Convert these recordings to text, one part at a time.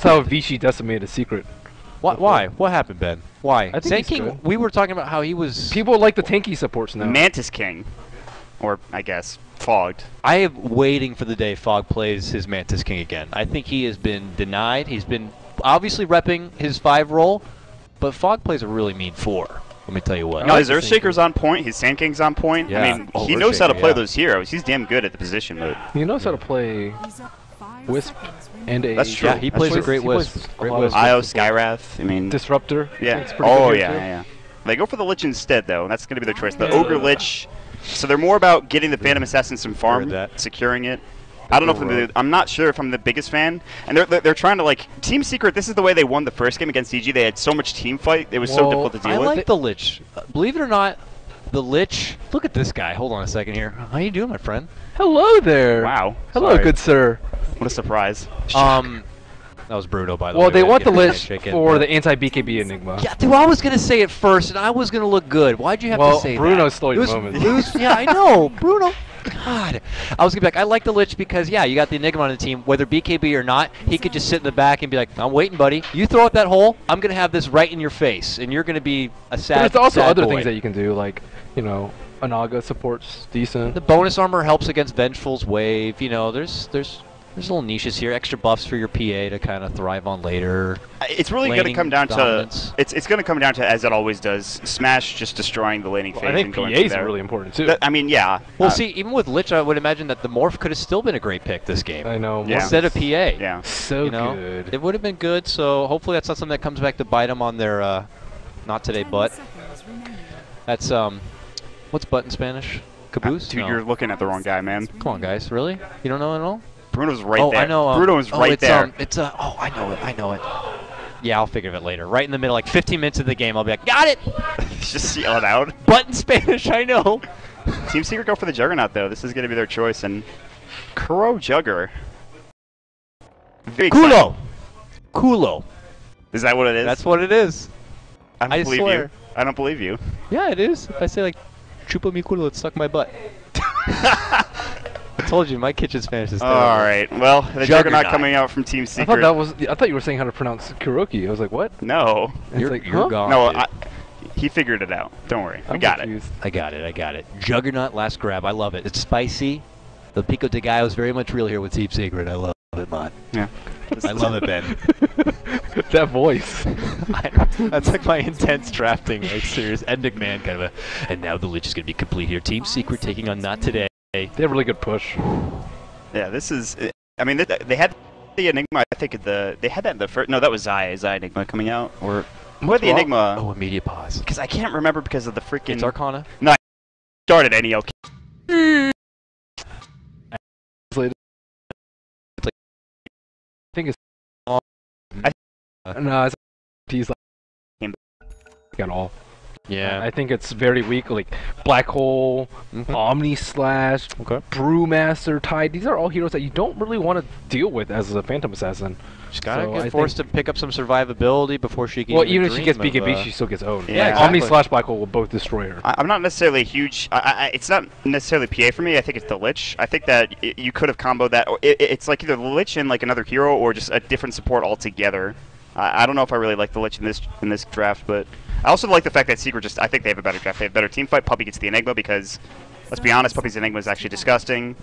how Vichy decimated Secret. Why? What happened, Ben? Why? I think Sand he's King, good. we were talking about how he was... People like the tanky supports now. Mantis King. Or, I guess, Fogged. I am waiting for the day Fog plays his Mantis King again. I think he has been denied. He's been obviously repping his 5 role, but Fog plays a really mean 4. Let me tell you what. No, his Earthshaker's on point. His Sand King's on point. Yeah. I mean, Oh, he knows how to Earthshaker, play yeah. those heroes. He's damn good at the position mode. He knows how to play Wisp and a... That's true. Yeah, he plays a great Wisp. Great Wisp. Wisp. Io, Skywrath. I mean, Disruptor. yeah. It's pretty Oh, good yeah, here, too. yeah. They go for the Lich instead, though, and that's going to be their choice. The Ogre Lich. So they're more about getting the Phantom Assassin some farm, that. securing it. I don't know if I'm not sure if I'm the biggest fan. And they're trying to, like, Team Secret, this is the way they won the first game against EG. They had so much team fight. It was so difficult to deal I with. like the Lich. Believe it or not, the Lich... Look at this guy. Hold on a second here. How you doing, my friend? Hello there. Wow. Hello, Sorry. good sir. What a surprise. That was Bruno, by the way. Well, they Way to want the get that Lich handshake in, for but- the anti-BKB Enigma. Yeah, dude, I was going to say it first, and I was going to look good. Why'd you have Well, to say Bruno that? stole It your was- moment. it was- yeah, I know. Bruno. God. I was going to be like, I like the Lich because, yeah, you got the Enigma on the team. Whether BKB or not, he could just sit in the back and be like, I'm waiting, buddy. You throw out that hole, I'm going to have this right in your face, and you're going to be a sad But there's also sad other boy. things that you can do, like, you know, Anaga supports decent. The bonus armor helps against Vengeful's Wave. You know, there's little niches here, extra buffs for your PA to kind of thrive on later. It's really going to Laning come down dominance. to it's going to come down to, as it always does, Smash just destroying the laning phase. I think and going PA's from there. really important too. I mean, yeah. Well, see, even with Lich, I would imagine that the Morph could have still been a great pick this game. I know. Yeah. Instead of PA. Yeah. So You know, good. it would have been good. So hopefully that's not something that comes back to bite them on their not today butt. That's what's butt in Spanish? Caboose? Dude, No. you're looking at the wrong guy, man. Come on, guys. Really? You don't know at all? Bruno's right oh, there. I know. Bruno's right it's, there. It's oh, I know it. I know it. Yeah, I'll figure of it later. Right in the middle, like 15 minutes of the game, I'll be like, got it. Just yell it out. Butt in Spanish. I know. Team Secret go for the Juggernaut, though. This is going to be their choice. And Kuro Jugger. Very exciting. Culo. Culo. Is that what it is? That's what it is. I don't I believe swear. you. I don't believe you. Yeah, it is. If I say like, chupa mi culo, it suck my butt. I told you, my kitchen Spanish is terrible. All right. Well, the Juggernaut coming out from Team I Secret. thought that was. I thought you were saying how to pronounce Kuroki. I was like, what? No. It's You're, like, you're huh? gone. No, dude. he figured it out. Don't worry. We I'm got confused. I got it. I got it. Juggernaut, last grab. I love it. It's spicy. The Pico de Gallo is very much real here with Team Secret. I love it, man. it. Yeah. I love it, Ben. That voice. That's like my intense drafting, like serious Endic Man kind of a. And now the Lich is going to be complete here. Team Secret taking on Not Today. They have really good push. Yeah, this is. I mean, they had the Enigma. I think they had that in the first. No, that was Zai Enigma coming out, or what the wrong? Enigma? Oh, immediate pause. Because I can't remember because of the freaking. It's Arcana. Started NEL. I think it's. I- No, it's. He's like. Came At all. Yeah. I think it's very weak. Like Black Hole, Omni Slash, Okay. Brewmaster, Tide. These are all heroes that you don't really want to deal with as a Phantom Assassin. She's got to So I get forced to pick up some survivability before she can. Well, even if she gets dream of, BKB, she still gets owned. Yeah, Omni exactly. Slash Black Hole will both destroy her. I'm not necessarily a huge. It's not necessarily PA for me. I think it's the Lich. I think that you could have comboed that. Or it's like either the Lich and like another hero, or just a different support altogether. I don't know if I really like the Lich in this draft, but I also like the fact that Secret just. I think they have a better draft. They have better team fight. Puppy gets the Enigma because, let's be honest, Puppy's Enigma is actually disgusting.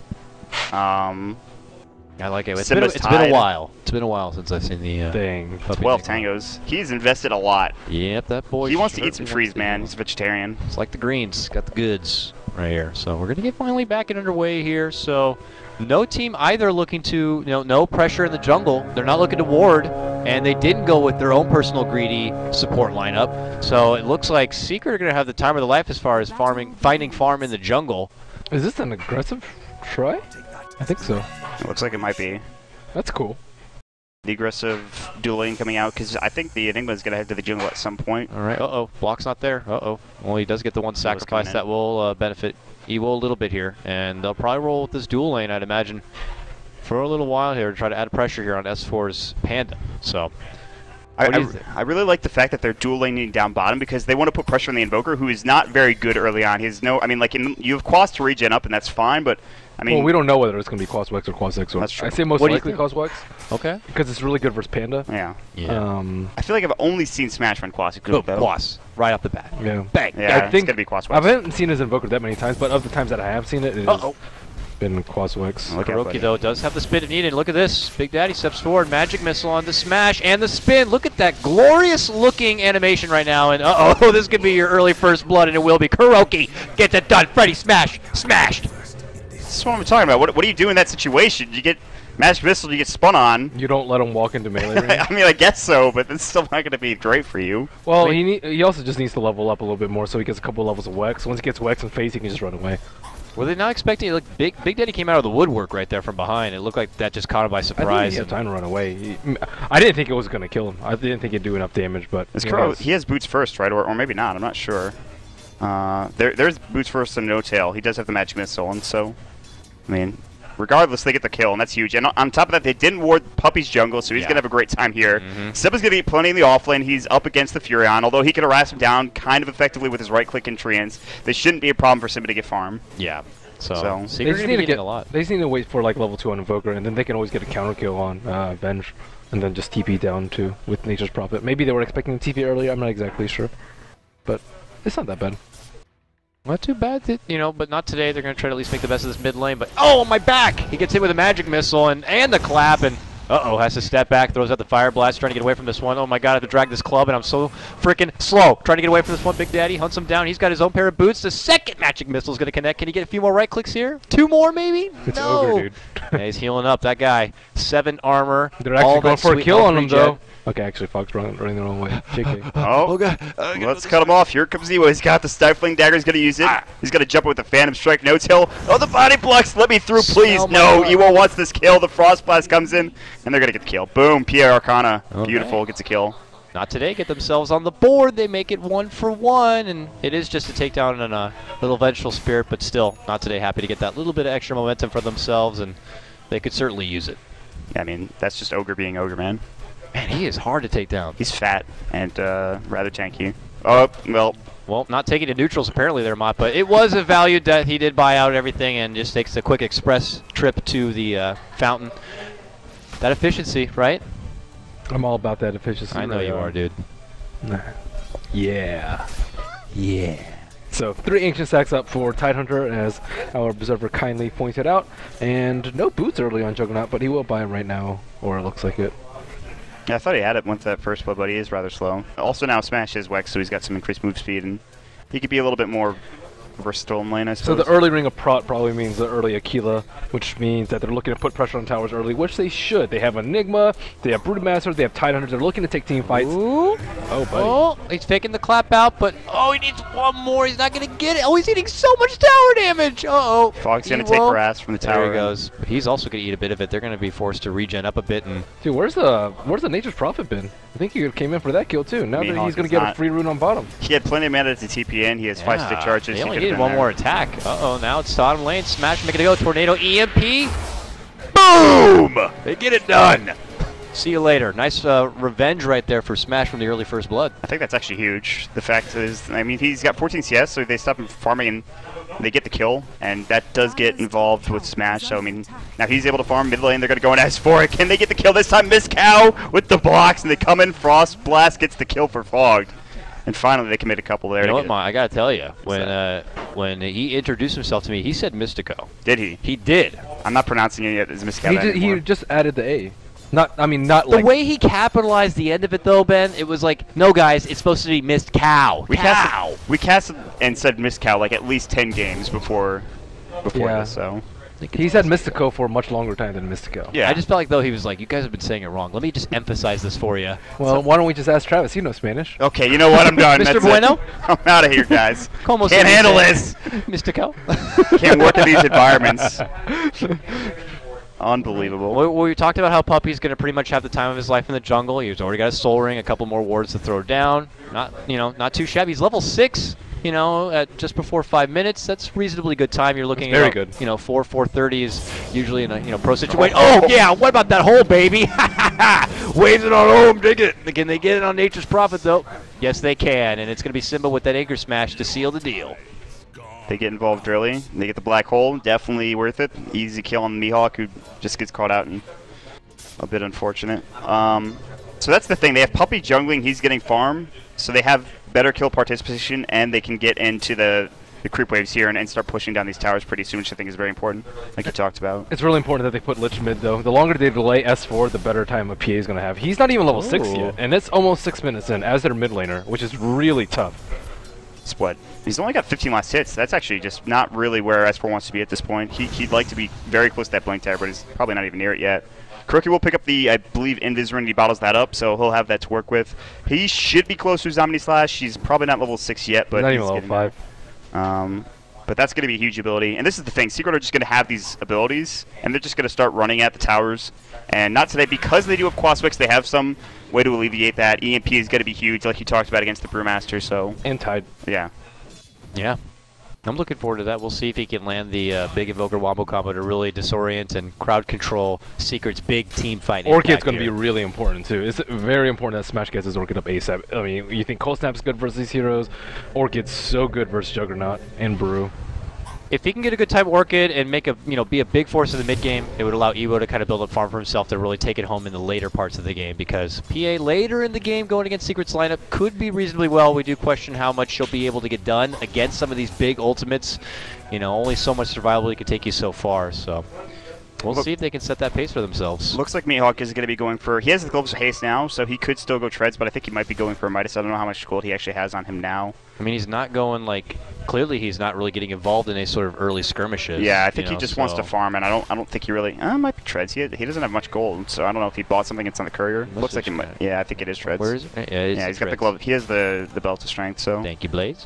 I like it. It's Simba's been a Tide. while. It's been a while since I've seen the. Dang. Puppy 12 Enigma. tangos. He's invested a lot. Yep, that boy. He wants to sure eat some wants freeze, to man. eat. He's a vegetarian. It's like the greens. Got the goods right here. So we're gonna get finally back and underway here. So no team either looking to, no pressure in the jungle. They're not looking to ward, and they didn't go with their own personal greedy support lineup. So it looks like Secret are gonna have the time of their life as far as finding farm in the jungle. Is this an aggressive try? I think so. It looks like it might be That's cool. the aggressive dueling coming out because I think the Enigma is going to head to the jungle at some point. All right. Uh-oh. Block's not there. Uh-oh. Well, he does get the one sacrifice coming in. that will benefit Evo a little bit here. And they'll probably roll with this dual lane, I'd imagine, for a little while here to try to add pressure here on S4's Panda. So, what do you think? I really like the fact that they're dual laning down bottom because they want to put pressure on the Invoker, who is not very good early on. He has no, I mean, like you have Quas to regen up, and that's fine, but I mean, well, we don't know whether it's going to be Quas Wex or Quas X. That's true. I say most What do you likely think? Quas Wex Okay. because it's really good versus Panda. yeah. Um, I feel like I've only seen Smash run Quas. Oh, Quas. Right off the bat. yeah. Bang. Yeah, I it's think- gonna be Quas I Wex. haven't seen his Invoker that many times, but of the times that I have seen it, it's Uh-oh. been Quas Wex. Look out, Kuroki, buddy. though, does have the spin needed. Look at this. Big Daddy steps forward. Magic Missile on the smash and the spin. Look at that glorious-looking animation right now. And, uh-oh, this could be your early first blood, and it will be. Kuroki gets it done. Freddy smash. Smashed. This is what I'm talking about. What do you do in that situation? You get Magic Missile, you get spun on. You don't let him walk into melee range. I mean, I guess so, but it's still not going to be great for you. Well, he also just needs to level up a little bit more so he gets a couple levels of Wex. Once he gets Wex in face, he can just run away. Were they not expecting it? Look, Big Daddy came out of the woodwork right there from behind. It looked like that just caught him by I think surprise. he had time to run away. I didn't think it was going to kill him. I didn't think it'd do enough damage, but It's you Kuro, know, he has boots first, right? Or maybe not. I'm not sure. There's boots first and no tail. He does have the Magic Missile, and so, I mean, regardless, they get the kill, and that's huge. And on top of that, they didn't ward Puppy's jungle, so he's Yeah. going to have a great time here. Mhm. Seba's going to get plenty in the offlane. He's up against the Furion, although he can harass him down kind of effectively with his right-click and treants. This shouldn't be a problem for Simba to get farm. Yeah. So, So- they Secret just gonna need be to getting get a lot. They just need to wait for like level 2 on Invoker, and then they can always get a counter kill on Venge, and then just TP down too with Nature's Prophet. Maybe they were expecting TP earlier. I'm not exactly sure, but it's not that bad. Not too bad, but not today. They're going to try to at least make the best of this mid lane. But, oh, my back! He gets hit with a Magic Missile and the clap, and, uh-oh, has to step back, throws out the Fire Blast, trying to get away from this one. Oh, my God, I have to drag this club, and I'm so freaking slow. Trying to get away from this one. Big Daddy hunts him down. He's got his own pair of boots. The second Magic Missile is going to connect. Can he get a few more right clicks here? 2 more, maybe? It's no. Ogre, dude. Yeah, he's healing up. That guy, 7 armor. They're actually all going that for a sweet kill health on him regen. though. Okay, actually, Fox running the wrong way. JK. Oh, God. let's cut him off. Here comes Ewo. He's got the Stifling Dagger. He's going to use it. He's going to jump with the Phantom Strike. No tail. Oh, the body blocks. Let me through, please. Smell my No, blood. Ewo wants this kill. The Frost Blast comes in, and they're going to get the kill. Boom. Pierre Arcana. Okay. Beautiful. Gets a kill. Not today. Get themselves on the board. They make it 1-for-1, and it is just a takedown and a little vengeful spirit, but still, not today. Happy to get that little bit of extra momentum for themselves, and they could certainly use it. Yeah, I mean, that's just Ogre being Ogre, man. Man, he is hard to take down. He's fat and rather tanky. Oh, well, Well, not taking to neutrals apparently there, Mott, but it was a value that he did buy out everything and just takes a quick express trip to the fountain. That efficiency, right? I'm all about that efficiency. I know you are, dude. Nah. Yeah. Yeah. So 3 Ancient Stacks up for Tidehunter, as our Observer kindly pointed out, and no boots early on Juggernaut, but he will buy him right now, or it looks like it. yeah, I thought he had it once that first blood, but he is rather slow. Also now Smash is Wex, so he's got some increased move speed, and he could be a little bit more versatile in lane, I So suppose. the early Ring of Prot probably means the early Aquila, which means that they're looking to put pressure on towers early, which they should. They have Enigma, they have Brutamaster, they have Tidehunters. They're looking to take team fights. Ooh. Oh, buddy. Oh, he's faking the clap out, but he needs one more. He's not going to get it. Oh, he's eating so much tower damage. Uh-oh. Fog's going to take harass from the tower. There he goes. He's also going to eat a bit of it. They're going to be forced to regen up a bit. And Dude, where's the Nature's Prophet been? I think he came in for that kill too. Now that Mihawk he's going is to get a not. free rune on bottom. He had plenty of mana to TP in. He has 5 stick charges. They He only could've needed been one there. more attack. Uh-oh, now it's bottom lane. Smash, make it go. Tornado EMP. Boom! They get it done. See you later. Nice revenge right there for Smash from the early first blood. I think that's actually huge. The fact is, I mean, he's got 14 CS, so they stop him farming and they get the kill, and that does get involved with Smash. So, I mean, now he's able to farm mid lane. They're going to go in S4. Can they get the kill this time? Miss Cow with the blocks, and they come in. Frost Blast gets the kill for Fogged. And finally, they commit a couple there. You know to what, get Ma? I gotta tell you, when he introduced himself to me, he said Mystico. Did he? He did. I'm not pronouncing it yet as Miss Cow He just added the A. Not The like way he capitalized the end of it, though, Ben, it was like, no, guys, it's supposed to be Missed Cow. We Cow. casted and said Miss Cow like at least 10 games before Yeah. this, so. he's had Mystico for a much longer time than Mystico. Yeah. I just felt like, though, he was like, you guys have been saying it wrong. Let me just emphasize this for you. Well, why don't we just ask Travis? He knows Spanish. Okay, you know what? I'm done. Mr. That's it. Bueno? I'm out of here, guys. Como Can't se handle dice? this. Mystico. Can't work in these environments. Unbelievable. Well, we talked about how Puppy's going to pretty much have the time of his life in the jungle. He's already got a Soul Ring, a couple more wards to throw down. Not too shabby. He's level 6. At just before 5 minutes, that's reasonably good time. You're looking That's at very good. 4:30 is usually in a pro situation. Oh yeah, what about that hole, baby? Waves it on home, dig it. Can they get it on Nature's Prophet though? Yes, they can, and it's going to be Simba with that Anchor Smash to seal the deal. They get involved early. They get the black hole. Definitely worth it. Easy kill on the Mihawk, who just gets caught out and a bit unfortunate. So that's the thing. They have Puppey jungling. He's getting farm. So they have better kill participation, and they can get into the creep waves here and start pushing down these towers pretty soon, which I think is very important, like you talked about. It's really important that they put Lich mid, though. The longer they delay S4, the better time a PA is going to have. He's not even level 6 yet, and it's almost 6 minutes in as their mid laner, which is really tough. It's what? He's only got 15 last hits. That's actually just not really where S4 wants to be at this point. He'd like to be very close to that blink tower, but he's probably not even near it yet. KuroKy will pick up the, I believe, Invis Ring, and he bottles that up, so he'll have that to work with. He should be close to his Omni Slash. He's probably not level 6 yet, but not he's even level 5. But that's going to be a huge ability. And this is the thing. Secret are just going to have these abilities, and they're just going to start running at the towers. And not today, because they do have Quaswix, they have some way to alleviate that. EMP is going to be huge, like you talked about against the Brewmaster, so... And Tide. Yeah. Yeah. I'm looking forward to that. We'll see if he can land the big Invoker Wombo combo to really disorient and crowd control Secret's big team fight. Orchid's going to be really important, too. It's very important that Smash gets his Orchid up ASAP. I mean, you think Cold Snap's good versus these heroes. Orchid's so good versus Juggernaut and Brew. If he can get a good time Orchid and make a be a big force in the mid game, it would allow Evo to kind of build up farm for himself to really take it home in the later parts of the game, because PA later in the game going against Secret's lineup could be reasonably well. We do question how much she'll be able to get done against some of these big ultimates. Only so much survivability can take you so far, so we'll see if they can set that pace for themselves. Looks like Mihawk is going to be going for... He has the Gloves of Haste now, so he could still go Treads, but I think he might be going for a Midas. I don't know how much gold he actually has on him now. I mean, he's not going, clearly he's not really getting involved in any sort of early skirmishes. Yeah, I think he just wants to farm, and I don't think he really... it might be Treads. He doesn't have much gold, so I don't know if he bought something. It's on the courier. Looks like it might... Yeah, I think it is Treads. Where is it? Yeah, he's got the glove. He has the Belt of Strength, so... Thank you, Blaze.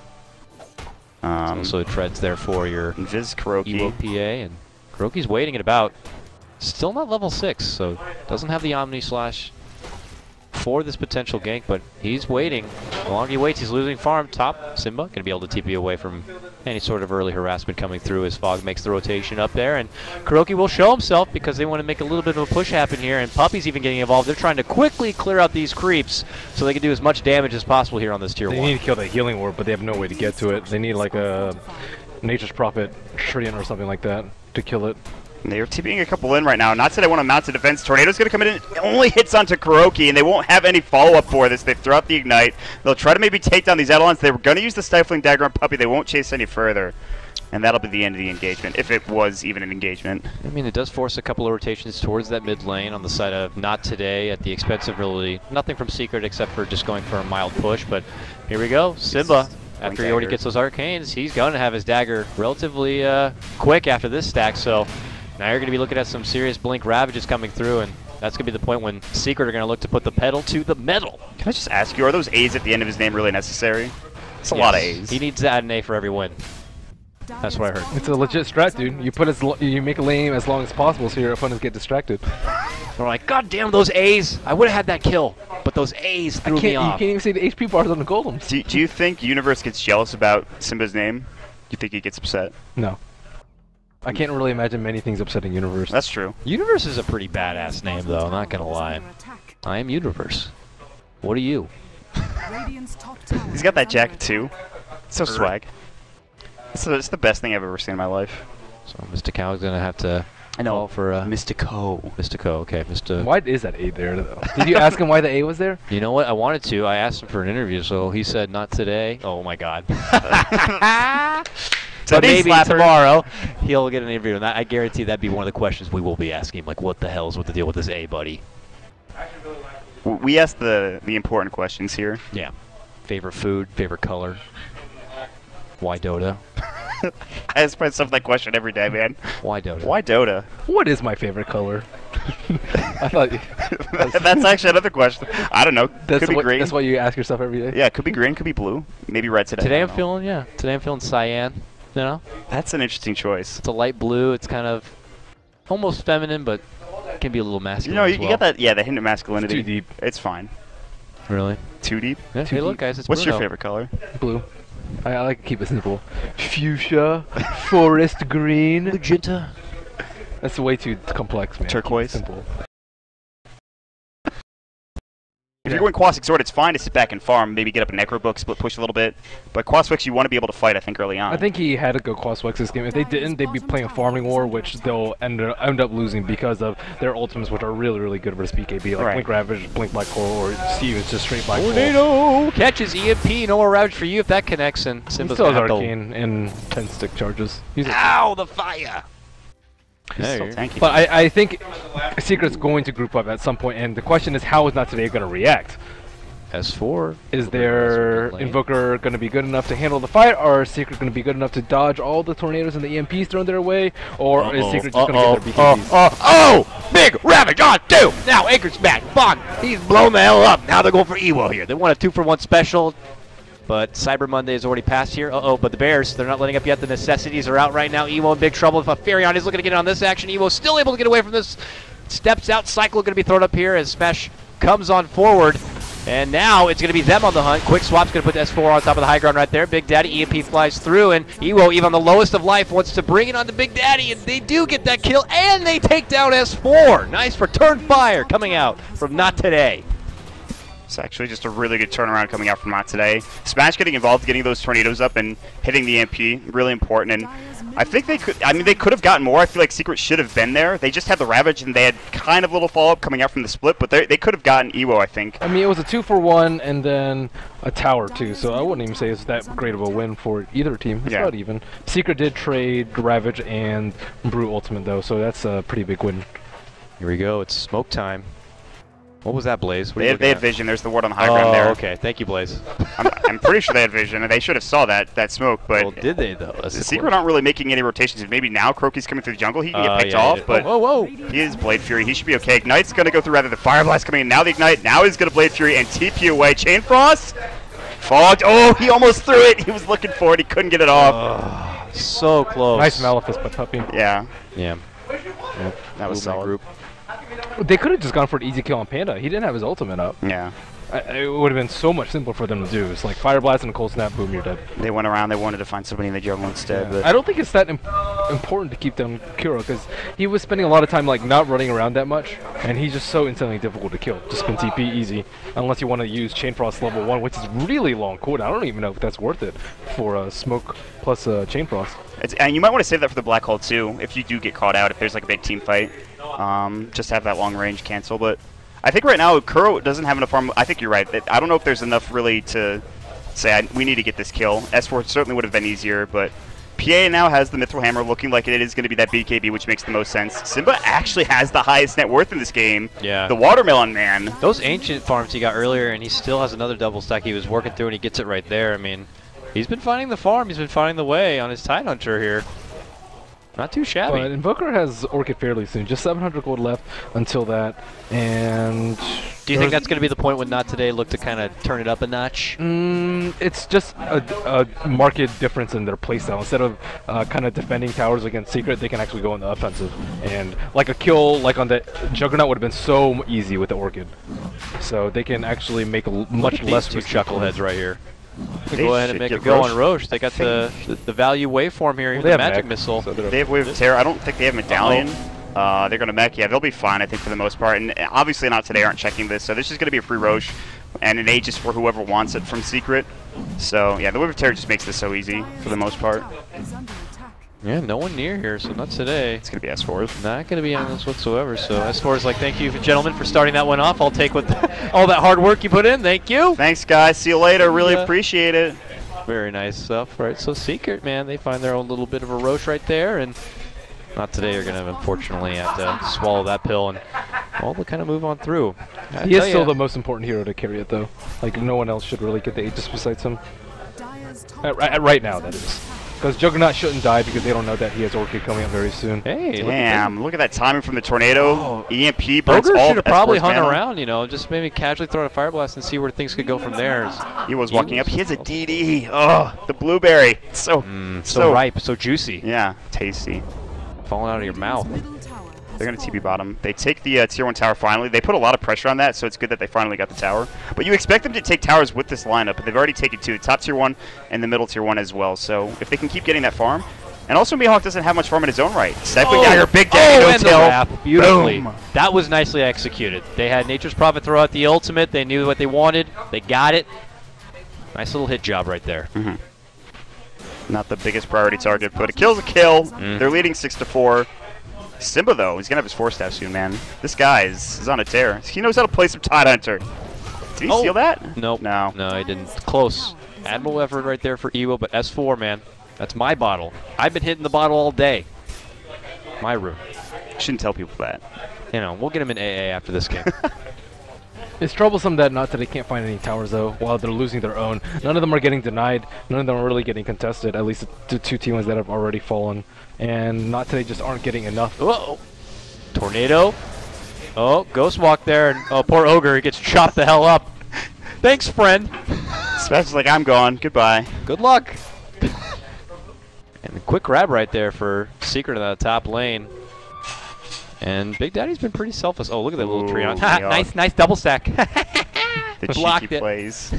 Also Treads there for your Viz KuroKy. Evo PA, and KuroKy's waiting at about... Still not level 6, so doesn't have the Omni Slash for this potential gank, but he's waiting. The longer he waits, he's losing farm. Top, Simba, going to be able to TP away from any sort of early harassment coming through as Fog makes the rotation up there. And KuroKy will show himself because they want to make a little bit of a push happen here, and Puppey's even getting involved. They're trying to quickly clear out these creeps so they can do as much damage as possible here on this tier 1. They need to kill that healing orb, but they have no way to get to it. They need like a Nature's Prophet Shrian or something like that to kill it. They're TPing a couple in right now. Not that I want to mount a defense. Tornado's going to come in and it only hits onto KuroKy, and they won't have any follow-up for this. They throw out the Ignite. They'll try to maybe take down these Eidolons. They were going to use the Stifling Dagger on Puppey. They won't chase any further. And that'll be the end of the engagement, if it was even an engagement. I mean, it does force a couple of rotations towards that mid lane on the side of not today at the expense of really nothing from Secret except for just going for a mild push. But here we go. Simba, after he already gets those Arcanes, he's going to have his dagger relatively quick after this stack. So now you're going to be looking at some serious Blink Ravages coming through, and that's going to be the point when Secret are going to look to put the pedal to the metal. Can I just ask you, are those A's at the end of his name really necessary? It's a lot of A's. He needs to add an A for every win. That's what I heard. It's a legit strat, dude. You make a lane as long as possible so your opponents get distracted. They're like, God damn those A's! I would have had that kill, but those A's threw me off. You can't even see the HP bars on the golems. Do you think Universe gets jealous about Simba's name? Do you think he gets upset? No. I can't really imagine many things upsetting Universe. That's true. Universe is a pretty badass name, though. I'm not gonna lie. I am Universe. What are you? He's got that jacket too. It's so swag. It's the best thing I've ever seen in my life. So Mr. Cow's gonna have to call for Mystico. Mystico, okay, Mr. Why is that A there, though? Did you ask him why the A was there? You know what? I wanted to. I asked him for an interview, so he said not today. Oh my God. But maybe tomorrow he'll get an interview, and I guarantee that'd be one of the questions we will be asking him. Like, what the hell is with the deal with this A, buddy? We asked the important questions here. Yeah. Favorite food, favorite color. Why Dota? I ask myself that question every day, man. Why Dota? Why Dota? What is my favorite color? I thought that's actually another question. I don't know. Could be green. That's what you ask yourself every day? Yeah, could be green, could be blue. Maybe red today. Today I'm feeling cyan. You know? That's an interesting choice. It's a light blue. It's kind of almost feminine, but it can be a little masculine. You know, you got that, the hint of masculinity. It's too deep. It's fine. Really? Too deep? Yeah. Hey, look, guys, it's What's Bruno. your favorite color? Blue. I like to keep it simple. Fuchsia, forest green. Magenta. That's way too complex, man. Turquoise. Simple. If you're going Quas Exhort, it's fine to sit back and farm, maybe get up a Necrobook, split push a little bit. But Quaswex, you want to be able to fight, I think, early on. I think he had to go Quaswex this game. If they didn't, they'd be playing a farming war, which they'll end up losing because of their ultimates, which are really, really good versus BKB, like Blink Ravage, Blink Black Coral, or Steven's just straight Black Coral. Tornado catches EMP, no more Ravage for you if that connects, and Simba's still has gonna have to- Arcane and 10 stick charges. Ow, the fire! He's still tanky. But I think Secret's going to group up at some point, and the question is, how is Not Today going to react? S4. Is their Invoker going to be good enough to handle the fight, or is Secret going to be good enough to dodge all the tornadoes and the EMPs thrown their way, or is Secret just going to get their BKBs? Oh! Big Ravage on 2! Now Anchor Smash, Bog! He's blown the hell up! Now they're going for Ewo here. They want a 2-for-1 special, but Cyber Monday is already passed here. But the Bears, they're not letting up yet. The necessities are out right now. Ewo in big trouble. If Furion is looking to get in on this action, Ewo still able to get away from this. Steps out. Cycle going to be thrown up here as Smash comes on forward. And now it's going to be them on the hunt. Quick Swap's going to put S4 on top of the high ground right there. Big Daddy EMP flies through, and Ewo, even on the lowest of life, wants to bring it on to Big Daddy, and they do get that kill, and they take down S4. Nice return fire coming out from Not Today. It's actually just a really good turnaround coming out from Not Today. Smash getting involved, getting those tornadoes up and hitting the EMP, really important. And I think they could, they could have gotten more. I feel like Secret should have been there. They just had the Ravage and they had kind of little follow-up coming out from the split, but they could have gotten Ewo, I think. I mean, it was a 2-for-1 and then a tower too, so I wouldn't even say it's that great of a win for either team. It's not even. Secret did trade Ravage and Brew Ultimate though, so that's a pretty big win. Here we go. It's smoke time. What was that, Blaze? They had vision. There's the ward on the high ground there. Okay. Thank you, Blaze. I'm pretty sure they had vision, and they should have saw that smoke. But well, did they though? The Secret aren't really making any rotations. Maybe now Croaky's coming through the jungle. He can get picked off, but he is Blade Fury. He should be okay. Ignite's going to go through rather than Fire Blast coming in. Now the Ignite. Now he's going to Blade Fury and TP away. Chain Frost. Fogged. Oh, he almost threw it. He was looking for it. He couldn't get it off. So close. Nice Malefice by Puppy. Yeah. Yeah. That was solid. Group. They could have just gone for an easy kill on Panda. He didn't have his ultimate up. Yeah. It would have been so much simpler for them to do. It's like Fire Blast and a Cold Snap, boom, you're dead. They went around. They wanted to find somebody in the jungle instead. But I don't think it's that important to keep down Kuro, because he was spending a lot of time like not running around that much, and he's just so insanely difficult to kill. Just spin TP easy, unless you want to use Chain Frost level 1, which is really long cooldown. I don't even know if that's worth it for Smoke plus Chain Frost. And you might want to save that for the Black Hole too, if you do get caught out, if there's like a big team fight. Just have that long range cancel. But I think right now Kuro doesn't have enough farm. I think you're right. I don't know if there's enough really to say we need to get this kill. S4 certainly would have been easier, but PA now has the Mithril Hammer, looking like it is going to be that BKB, which makes the most sense. Simba actually has the highest net worth in this game. Yeah. The Watermelon Man. Those ancient farms he got earlier, and he still has another double stack he was working through, and he gets it right there. I mean, he's been finding the farm. He's been finding the way on his Tidehunter here. Not too shabby. But Invoker has Orchid fairly soon. Just 700 gold left until that. And do you think that's going to be the point when Not Today look to kind of turn it up a notch? It's just a marked difference in their playstyle. Instead of kind of defending towers against Secret, they can actually go on the offensive. And like a kill like on the Juggernaut would have been so easy with the Orchid. So they can actually make a much less two chuckleheads right here. They go ahead and make a go on Roche. They got the value waveform here, the magic missile. So they have Wave of Terror. I don't think they have Medallion. They're going to mech. Yeah, they'll be fine, I think, for the most part. And obviously Not Today aren't checking this, so this is going to be a free Roche. And an Aegis for whoever wants it from Secret. So, yeah, the Wave of Terror just makes this so easy for the most part. Yeah, no one near here, so Not Today. It's going to be S4s. Not going to be on this whatsoever, so S4 is like, thank you, gentlemen, for starting that one off. I'll take all that hard work you put in. Thank you. Thanks, guys. See you later. Really appreciate it. Very nice stuff. Right, so Secret, man, they find their own little bit of a Roche right there, and Not Today are going to unfortunately have to swallow that pill, and well, they'll kind of move on through. He is still the most important hero to carry it, though. Like, no one else should really get the Aegis besides him. Right now, that is. Because Juggernaut shouldn't die because they don't know that he has Orchid coming up very soon. Hey, damn, look at that timing from the tornado. EMP burns Ogre all should have probably hung mana. around, you know, just maybe casually throw a Fire Blast and see where things could go from there. He was walking up. He has a DD. Oh, the blueberry. It's so ripe, so juicy. Yeah, tasty. Falling out of your mouth. They're going to TP bottom. They take the Tier 1 tower finally. They put a lot of pressure on that, so it's good that they finally got the tower. But you expect them to take towers with this lineup, but they've already taken 2. The top Tier 1 and the middle Tier 1 as well. So if they can keep getting that farm, And also, Mihawk doesn't have much farm in his own right. Cycling down your Big Daddy and the no-tail. wrap. Beautifully. Boom. That was nicely executed. They had Nature's Prophet throw out the ultimate. They knew what they wanted. They got it. Nice little hit job right there. Not the biggest priority target, but a kill's a kill. They're leading 6-4. Simba, though, he's going to have his 4-staff soon, man. This guy is on a tear. He knows how to play some Tide Hunter. Did he steal that? Nope. No. No, he didn't. Close. Admirable effort right there for Ewo, but S4, man. That's my bottle. I've been hitting the bottle all day. My room. Shouldn't tell people that. You know, we'll get him in AA after this game. It's troublesome that not that they can't find any towers though, while they're losing their own. None of them are getting denied. None of them are really getting contested. At least the two T1s that have already fallen, and not today just aren't getting enough. Whoa! Tornado. Oh, Ghost Walk there, and oh, poor Ogre, he gets chopped the hell up. Thanks, friend. Smash is like, I'm gone. Goodbye. Good luck. And a quick grab right there for Secret in that top lane. And Big Daddy's been pretty selfless. Oh, look at that little tree on. Ooh, Nice double stack. The Blocked cheeky it. plays.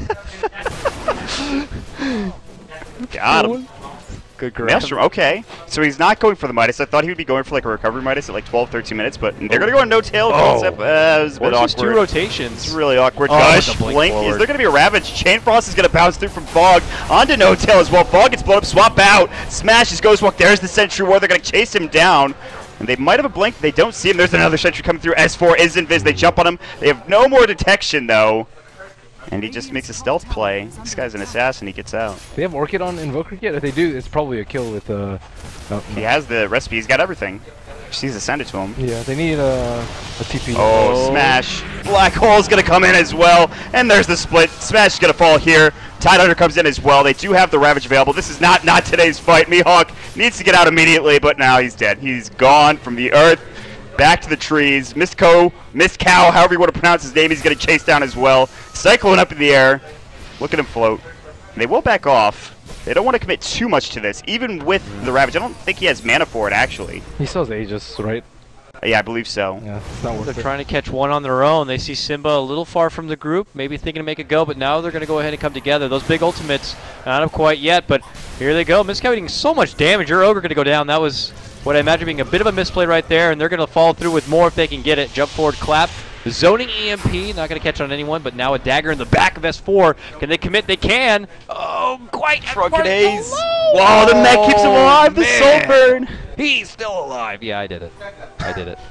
Got him. Good grab. Maelstrom, okay. So he's not going for the Midas. I thought he would be going for like a recovery Midas at like 12, 13 minutes, but they're going to go on no-tail concept. It was a bit Just two awkward. rotations. It's really awkward. Oh, Gush, with the blink Blink. Is forward. there going to be a Ravage? Chain Frost is going to bounce through from Fog onto no-tail as well. Fog gets blown up, swap out. Smashes Ghost Walk. There's the Sentry War. They're going to chase him down. And they might have a blink. They don't see him. There's another Sentry coming through. S4 is invis. They jump on him. They have no more detection, though. And he just makes a stealth play. This guy's an assassin. He gets out. They have Orchid on Invoker yet? If they do, it's probably a kill with no. He has the recipe. He's got everything. Just needs to send it to him. Yeah, they need a TP. Oh, Smash. Black Hole's going to come in as well. And there's the split. Smash is going to fall here. Tidehunter comes in as well. They do have the Ravage available. This is not today's fight. Mihawk needs to get out immediately, but now he's dead. He's gone from the earth. Back to the trees. Mist Cow, however you want to pronounce his name, he's going to chase down as well. Cyclone up in the air. Look at him float. They will back off. They don't want to commit too much to this, even with the Ravage. I don't think he has mana for it, actually. He still has Aegis, right? Yeah, I believe so. Yeah, it's not worth They're it. trying to catch one on their own. They see Simba a little far from the group, maybe thinking to make a go, but now they're going to go ahead and come together. Those big ultimates, not up quite yet, but here they go. Mistcow eating so much damage. Your Ogre going to go down. That was what I imagine being a bit of a misplay right there, and they're going to follow through with more if they can get it. Jump forward, clap. Zoning EMP, not going to catch on anyone, but now a dagger in the back of S4. Can they commit? They can. Oh, quite Truckedaze. below. Whoa, the mech keeps him alive. The soul burn. He's still alive. Yeah, I did it. I did it.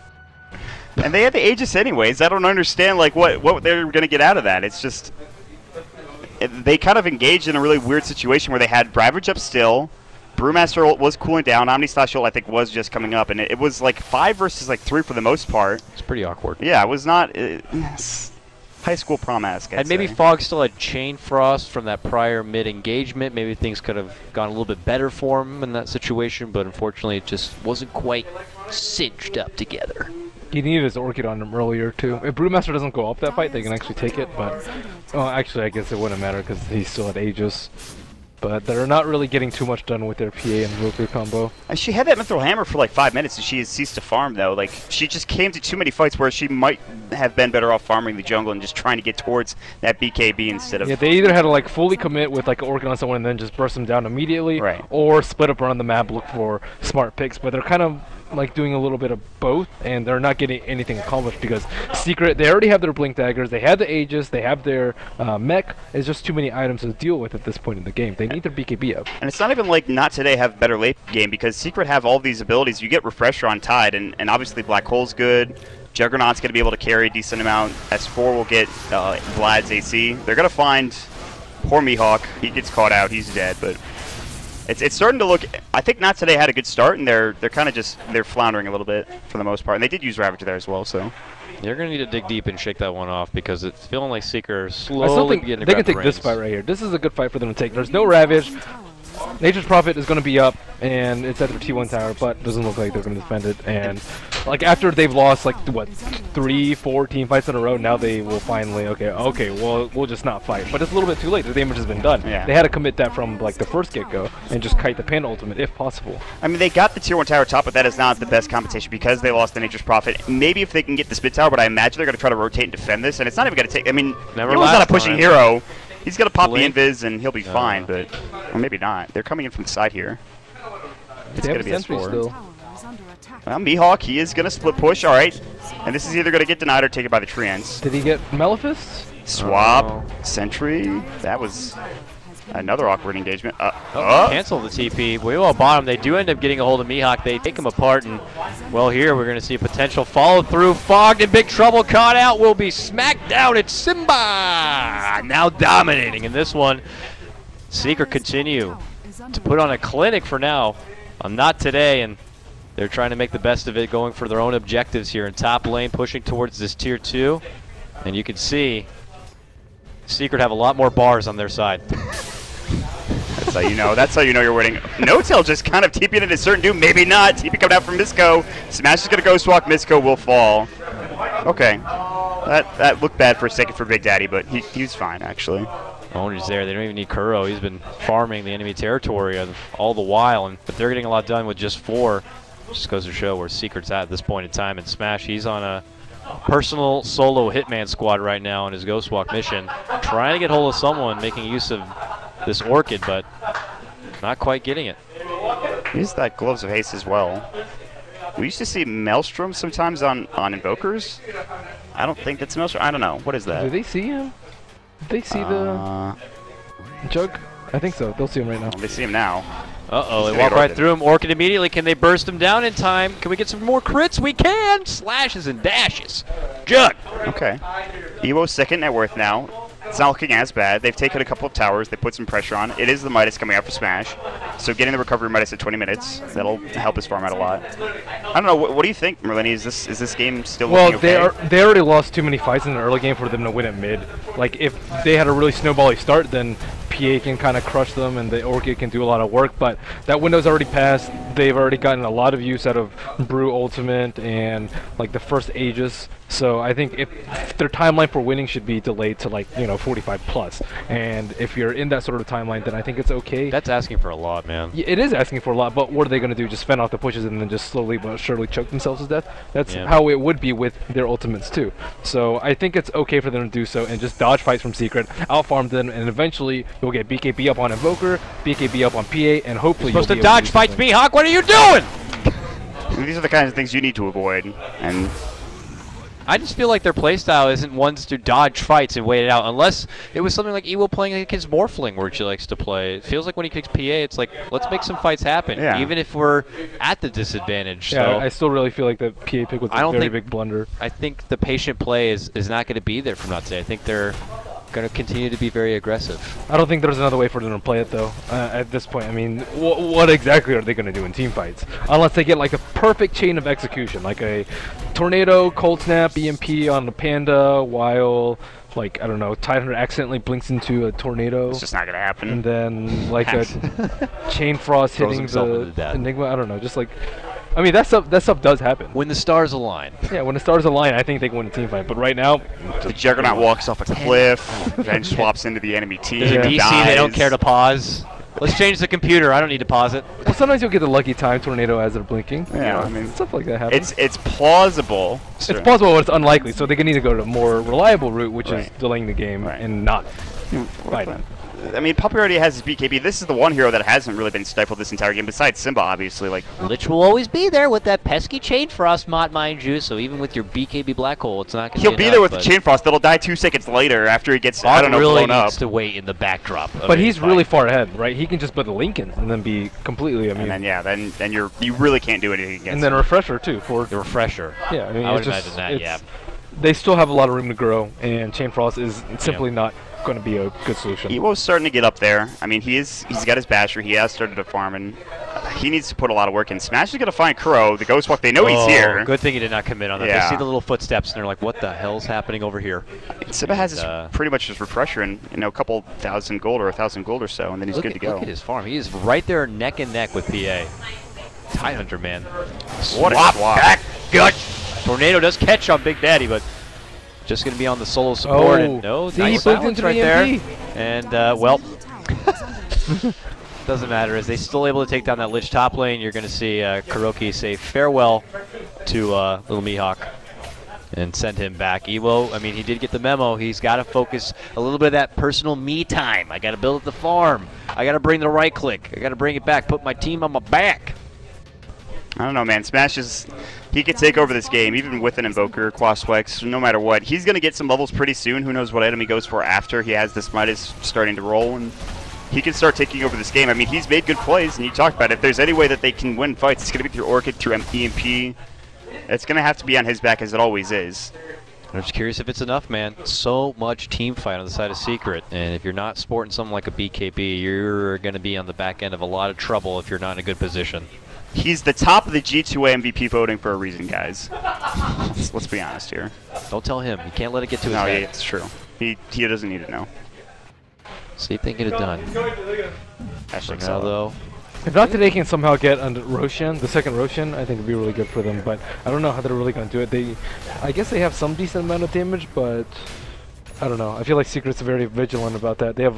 And they had the Aegis anyways. I don't understand like what they're going to get out of that. It's just they kind of engaged in a really weird situation where they had Ravage up still. Brewmaster ult was cooling down. Omnislash ult I think was just coming up, and it was like 5 versus like 3 for the most part. It's pretty awkward. Yeah, it was not high school prom-esque. And maybe say. Fog still had Chain Frost from that prior mid-engagement. Maybe things could have gone a little bit better for him in that situation, but unfortunately it just wasn't quite cinched up together. He needed his Orchid on him earlier, too. If Brewmaster doesn't go up that fight, they can actually take it, but... Oh, actually, I guess it wouldn't matter because he's still at Aegis. But they're not really getting too much done with their PA and Invoker combo. She had that Mithril Hammer for like 5 minutes, and she has ceased to farm, though. Like, she just came to too many fights where she might have been better off farming the jungle and just trying to get towards that BKB instead of... Yeah, they either had to like fully commit with like an Orchid on someone and then just burst them down immediately, Right. or split up around the map, look for smart picks. But they're kind of like doing a little bit of both, and they're not getting anything accomplished because Secret, they already have their Blink Daggers, they have the Aegis, they have their mech. It's just too many items to deal with at this point in the game. They need their BKB up. And it's not even like Not Today have better late game, because Secret have all these abilities. You get Refresher on Tide, and obviously Black Hole's good. Juggernaut's going to be able to carry a decent amount. S4 will get Vlad's AC. They're going to find poor Mihawk. He gets caught out. He's dead, but it's starting to look... I think Not Today had a good start, and they're kind of just... They're floundering a little bit for the most part. And they did use Ravager there as well, so... You're going to need to dig deep and shake that one off because it's feeling like Seeker is I still slowly think getting they can take this fight right here. This is a good fight for them to take. There's no Ravage. Nature's Prophet is going to be up, and it's at their T1 tower, but doesn't look like they're going to defend it. And like after they've lost like what 3-4 team fights in a row, now they will finally okay, well we'll just not fight. But it's a little bit too late. The damage has been done. Yeah. They had to commit that from like the first get-go and just kite the Panda ultimate if possible. I mean, they got the Tier 1 tower top, but that is not the best competition because they lost the Nature's Prophet. Maybe if they can get the Spit Tower, but I imagine they're going to try to rotate and defend this, and it's not even going to take... I mean, Never Hero's not a last pushing time. hero. He's going to pop Blink. the invis, and he'll be fine, but... Or maybe not. They're coming in from the side here. It's They going have to a be sentry S4. still. Well, Mihawk, he is going to split push. All right. And this is either going to get denied or taken by the Treants. Did he get Maleficent? Swap. Oh. Sentry. That was another awkward engagement. Cancel the TP. Well, bottom. They do end up getting a hold of Mihawk. They take him apart, and well, here we're going to see a potential follow through. Fogged in big trouble. Caught out. Will be smacked down. It's Simba now dominating in this one. Secret continue to put on a clinic for now. Not today, and they're trying to make the best of it, going for their own objectives here in top lane, pushing towards this tier 2. And you can see Secret have a lot more bars on their side. That's how you know. That's how you know you're winning. No-Tail just kind of TP'ing into certain doom. Maybe not. TP coming out from Misko. Smash is going to Ghost Walk. Misko will fall. Okay. That looked bad for a second for Big Daddy, but he was fine, actually. Owner's there. They don't even need Kuro. He's been farming the enemy territory all the while, but they're getting a lot done with just 4. Just goes to show where Secret's at this point in time. And Smash, he's on a personal solo Hitman squad right now on his Ghost Walk mission, trying to get hold of someone, making use of this Orchid, but not quite getting it. He's that Gloves of Haste as well. We used to see Maelstrom sometimes on Invokers. I don't think that's Maelstrom. I don't know. What is that? Do they see him? Did they see the Jug? I think so. They'll see him right now. They see him now. Uh-oh, He's they gonna walk get right Orchid. through him. Orchid immediately. Can they burst him down in time? Can we get some more crits? We can! Slashes and dashes. Jug! Okay. Evo's second net worth now. It's not looking as bad. They've taken a couple of towers. They put some pressure on. It is the Midas coming out for Smash. So getting the recovery Midas at 20 minutes, that'll help his farm out a lot. I don't know. What do you think, Merlini? Is this game still Well, looking okay? they already lost too many fights in the early game for them to win at mid. Like, if they had a really snowbally start, then PA can kind of crush them and the Orchid can do a lot of work, but that window's already passed. They've already gotten a lot of use out of Brew Ultimate and like the first Aegis. So I think if their timeline for winning should be delayed to, like, 45 plus. And if you're in that sort of timeline, then I think it's okay. That's asking for a lot, man. It is asking for a lot, but what are they going to do? Just fend off the pushes and then just slowly but surely choke themselves to death? That's Yeah. how it would be with their ultimates too. So I think it's okay for them to do so and just dodge fights from Secret, outfarm them, and eventually you'll get BKB up on Invoker, BKB up on PA, and hopefully Supposed you'll to be able dodge do fights, something. Mihawk. What are you doing? These are the kinds of things you need to avoid. And I just feel like their playstyle isn't ones to dodge fights and wait it out, unless it was something like Ewo playing like his Morphling, where he likes to play. It feels like when he kicks PA, it's like, let's make some fights happen, Yeah. even if we're at the disadvantage. Yeah, So I still really feel like the PA pick was I a don't very think- big blunder. I think the patient play is not going to be there from that today. I think they're going to continue to be very aggressive. I don't think there's another way for them to play it, though, at this point. I mean, what exactly are they going to do in team fights? Unless they get, like, a perfect chain of execution, like a Tornado, Cold Snap, EMP on the Panda, while, like, I don't know, Tidehunter accidentally blinks into a Tornado. it's just not going to happen. And then, like, a Chain Frost Throws hitting himself into the death. Enigma. I don't know, just like... I mean, that stuff does happen. When the stars align. Yeah, when the stars align, I think they can win a team fight. But right now... The Juggernaut walks off a cliff, then swaps into the enemy team. There's a DC, dies. they don't care to pause. Let's change the computer. I don't need to pause it. Well, sometimes you'll get the lucky time Tornado as they're blinking. Yeah, I mean, stuff like that happens. it's plausible. It's plausible, but it's unlikely, so they can need to go to a more reliable route, which is Right. delaying the game Right. and not fighting. I mean, Puppy already has his BKB. This is the one hero that hasn't really been stifled this entire game, besides Simba, obviously. Like, Lich will always be there with that pesky Chain Frost mod, mind you, so even with your BKB Black Hole, it's not going to he'll be there with the Chain Frost. That'll die 2 seconds later after he gets, I don't know, really blown needs up. to wait in the backdrop. of But any he's fight. really far ahead, right? He can just put the Lincoln and then be completely immune. And then, yeah, then you really can't do anything against And then him. Refresher, too, for... The refresher. Yeah, I mean, I would it's just, imagine that, it's- yeah. They still have a lot of room to grow, and Chain Frost is simply not going to be a good solution. Ewo's starting to get up there. I mean, he's got his Basher. He has started to farm, and he needs to put a lot of work in. Smash is going to find Kuro, the Ghost Walk. They know he's here. Good thing he did not commit on that. Yeah. They see the little footsteps, and they're like, what the hell's happening over here? Simba has his, And, pretty much his refresher in, a couple thousand gold or 1,000 gold or so, and then he's Look good at, to go. Look at his farm. He is right there neck and neck with PA. Tidehunter, man. What a Swap swap. back. Good. Tornado does catch on Big Daddy, but just going to be on the solo support. Oh, And no, see, nice he blinked silence into right the there. EMP. And, well, doesn't matter. As they still able to take down that Lich top lane, you're going to see Kuroki say farewell to little Mihawk and send him back. Ewo, I mean, he did get the memo. He's got to focus a little bit of that personal me time. I got to build up the farm. I got to bring the right click. I got to bring it back, put my team on my back. I don't know, man. Smash is... He could take over this game, even with an Invoker, Quasflex, no matter what. He's going to get some levels pretty soon. Who knows what item he goes for after he has this Midas starting to roll, and he can start taking over this game. I mean, he's made good plays, and you talked about it. If there's any way that they can win fights, it's going to be through Orchid, through EMP. It's going to have to be on his back, as it always is. I'm just curious if it's enough, man. So much team fight on the side of Secret, and if you're not sporting something like a BKB, you're going to be on the back end of a lot of trouble if you're not in a good position. He's the top of the G2A MVP voting for a reason, guys. Let's be honest here. Don't tell him. You can't let it get to his No, head. it's true. He doesn't need to know. See if they can get it done. Hashtag Now, solo. though, If not today can somehow get under Roshan, the second Roshan, I think it'd be really good for them. But I don't know how they're really going to do it. I guess they have some decent amount of damage, but I don't know. I feel like Secret's very vigilant about that. They have,